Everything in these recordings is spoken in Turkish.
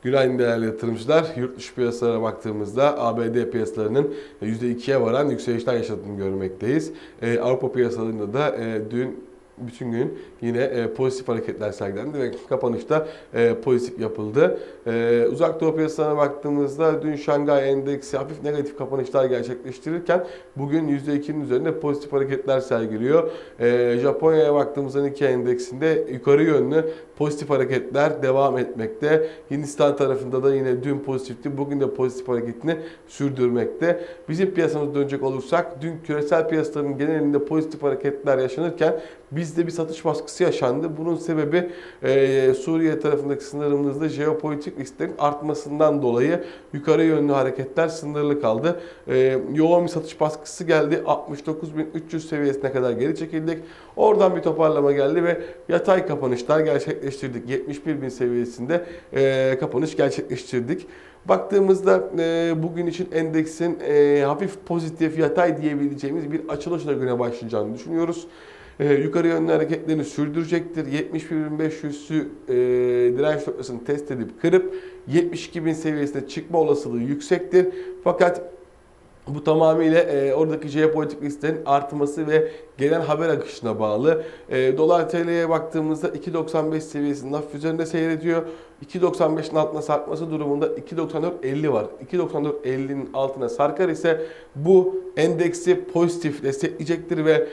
Günaydın değerli yatırımcılar. Yurt dışı piyasalara baktığımızda ABD piyasalarının %2'ye varan yükselişler yaşadığını görmekteyiz. Avrupa piyasalarında da dün bütün gün yine pozitif hareketler sergilendi ve kapanışta pozitif yapıldı. Uzak Doğu piyasalarına baktığımızda dün Şangay Endeksi hafif negatif kapanışlar gerçekleştirirken bugün %2'nin üzerinde pozitif hareketler sergiliyor. Japonya'ya baktığımızda Nikkei Endeksinde yukarı yönlü pozitif hareketler devam etmekte. Hindistan tarafında da yine dün pozitifti, bugün de pozitif hareketini sürdürmekte. Bizim piyasamıza dönecek olursak dün küresel piyasaların genelinde pozitif hareketler yaşanırken bizde bir satış baskısı yaşandı. Bunun sebebi Suriye tarafındaki sınırımızda jeopolitik risklerin artmasından dolayı yukarı yönlü hareketler sınırlı kaldı. Yoğun bir satış baskısı geldi. 69.300 seviyesine kadar geri çekildik. Oradan bir toparlama geldi ve yatay kapanışlar gerçekleştirdik. 71.000 seviyesinde kapanış gerçekleştirdik. Baktığımızda bugün için endeksin hafif pozitif yatay diyebileceğimiz bir açılışla güne başlayacağını düşünüyoruz. Yukarı yönlü hareketlerini sürdürecektir. 71.500'ü direnç noktasını test edip kırıp 72.000 seviyesine çıkma olasılığı yüksektir. Fakat bu tamamıyla oradaki jeopolitik risklerin artması ve gelen haber akışına bağlı. Dolar TL'ye baktığımızda 2.95 seviyesinin hafif üzerinde seyrediyor. 2.95'in altına sarkması durumunda 2.94.50 var. 2.94.50'nin altına sarkar ise bu endeksi pozitif destekleyecektir ve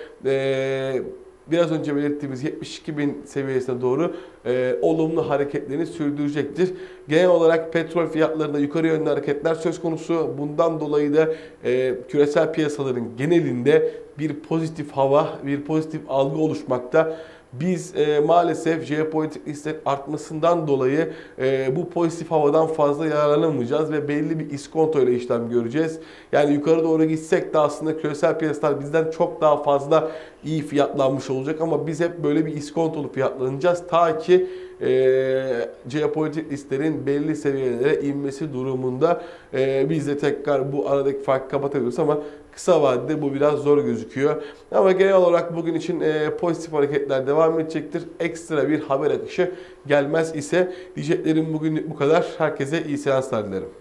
biraz önce belirttiğimiz 72.000 seviyesine doğru olumlu hareketlerini sürdürecektir. Genel olarak petrol fiyatlarında yukarı yönlü hareketler söz konusu. Bundan dolayı da küresel piyasaların genelinde bir pozitif hava, bir pozitif algı oluşmakta. Biz maalesef jeopolitik risklerin artmasından dolayı bu pozitif havadan fazla yararlanamayacağız ve belli bir iskonto ile işlem göreceğiz. Yani yukarı doğru gitsek de aslında küresel piyasalar bizden çok daha fazla iyi fiyatlanmış olacak ama biz hep böyle bir iskontolu fiyatlanacağız ta ki jeopolitik risklerin belli seviyelere inmesi durumunda biz de tekrar bu aradaki farkı kapatabiliriz ama kısa vadede bu biraz zor gözüküyor. Ama genel olarak bugün için pozitif hareketler devam edecektir. Ekstra bir haber akışı gelmez ise diyeceklerim bugünlük bu kadar. Herkese iyi seanslar dilerim.